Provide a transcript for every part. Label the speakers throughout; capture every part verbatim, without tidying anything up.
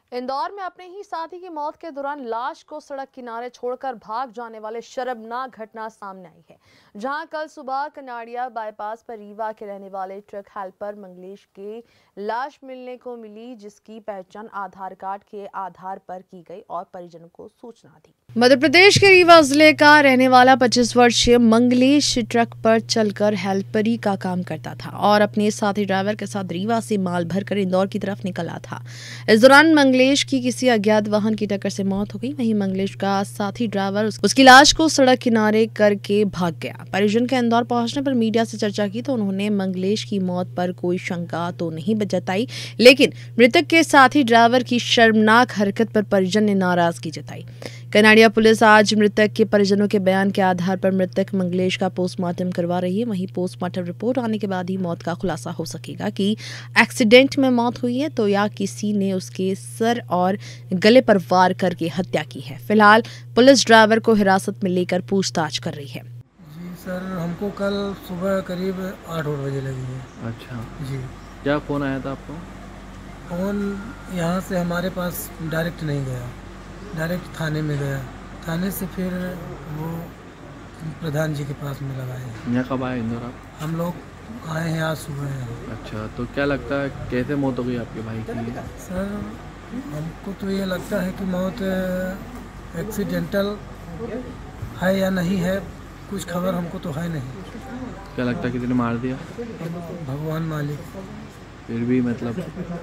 Speaker 1: इंदौर में अपने ही साथी की मौत के दौरान लाश को सड़क किनारे छोड़कर भाग जाने वाले शर्मनाक घटना सामने आई है। जहां कल सुबह कनाड़िया बाईपास पर रीवा के रहने वाले ट्रक हेल्पर मंगलेश की लाश मिलने को मिली, जिसकी पहचान आधार कार्ड के आधार पर की गई और परिजनों को सूचना दी। मध्य प्रदेश के रीवा जिले का रहने वाला पच्चीस वर्षीय मंगलेश ट्रक पर चलकर हेल्परी का काम करता था और अपने साथी ड्राइवर के साथ रीवा से माल भरकर इंदौर की तरफ निकला था। इस दौरान मंगलेश की किसी अज्ञात वाहन की टक्कर से मौत हो गई। वहीं मंगलेश का साथी ड्राइवर उसकी लाश को सड़क किनारे करके भाग गया। परिजन के इंदौर पहुंचने पर मीडिया से चर्चा की तो उन्होंने मंगलेश की मौत पर कोई शंका तो नहीं जताई, लेकिन मृतक के साथी ड्राइवर की शर्मनाक हरकत पर परिजन ने नाराजगी जताई। कनाड़िया पुलिस आज मृतक के परिजनों के बयान के आधार पर मृतक मंगलेश का पोस्टमार्टम करवा रही है। वहीं पोस्टमार्टम रिपोर्ट आने के बाद ही मौत का खुलासा हो सकेगा कि एक्सीडेंट में मौत हुई है तो या किसी ने उसके सर और गले पर वार करके हत्या की है। फिलहाल पुलिस ड्राइवर को हिरासत में लेकर पूछताछ कर रही है।
Speaker 2: जी सर, हमको कल सुबह करीब आठ बजे लगी है।
Speaker 3: अच्छा
Speaker 2: जी,
Speaker 3: क्या फ़ोन आया था आपको?
Speaker 2: फ़ोन यहाँ से हमारे पास डायरेक्ट नहीं गया, डायरेक्ट थाने में गया। थाने से फिर वो प्रधान जी के पास में लगाए।
Speaker 3: यहाँ कब आए इंदौर आप?
Speaker 2: हम लोग आए हैं आज सुबह यहाँ।
Speaker 3: अच्छा, तो क्या लगता है कैसे मौत हो गई आपके भाई की?
Speaker 2: सर, हमको तो ये लगता है कि मौत एक्सीडेंटल है या नहीं है, कुछ खबर हमको तो है नहीं।
Speaker 3: क्या लगता है किसी ने मार दिया?
Speaker 2: भगवान मालिक।
Speaker 3: फिर भी मतलब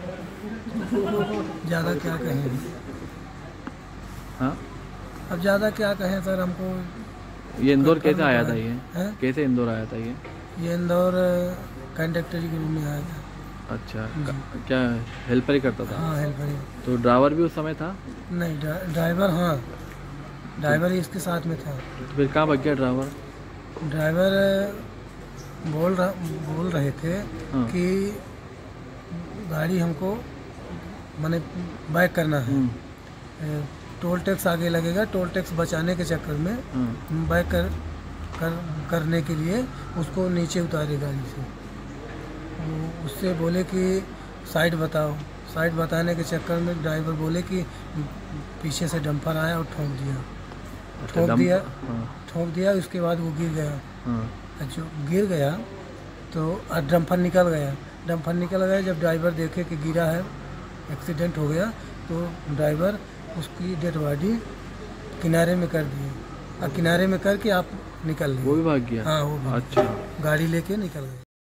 Speaker 2: ज़्यादा क्या कहें?
Speaker 3: हाँ,
Speaker 2: अब ज़्यादा क्या कहें सर, हमको
Speaker 3: ये इंदौर कैसे आया था? ये
Speaker 2: है? कैसे
Speaker 3: इंदौर आया था ये?
Speaker 2: ये इंदौर कंडक्टर के रूम में आया था।
Speaker 3: अच्छा, क्या हेल्पर ही करता था?
Speaker 2: हाँ, हेल्पर ही।
Speaker 3: तो ड्राइवर भी उस समय था?
Speaker 2: नहीं, ड्राइवर, हाँ ड्राइवर ही इसके साथ में था।
Speaker 3: तो फिर कहाँ भाग गया ड्राइवर?
Speaker 2: ड्राइवर बोल रहा बोल रहे थे
Speaker 3: हाँ।
Speaker 2: कि गाड़ी हमको माने बैक करना है, टोल टैक्स आगे लगेगा, टोल टैक्स बचाने के चक्कर में
Speaker 3: हाँ।
Speaker 2: बैक कर, कर करने के लिए उसको नीचे उतारे गाड़ी से। वो उससे बोले कि साइड बताओ, साइड बताने के चक्कर में ड्राइवर बोले कि पीछे से डंपर आया और ठोक दिया। ठोक दिया
Speaker 3: हाँ।
Speaker 2: ठोक दिया उसके बाद वो गिर गया।
Speaker 3: हाँ।
Speaker 2: जो गिर गया तो डंपर निकल गया। डंपर निकल गया जब ड्राइवर देखे कि गिरा है, एक्सीडेंट हो गया, तो ड्राइवर उसकी डेड बॉडी किनारे में कर दी और किनारे में करके आप निकल गए।
Speaker 3: वो भी भाग गया?
Speaker 2: हाँ, वो भी।
Speaker 3: अच्छा,
Speaker 2: गाड़ी लेके निकल गए।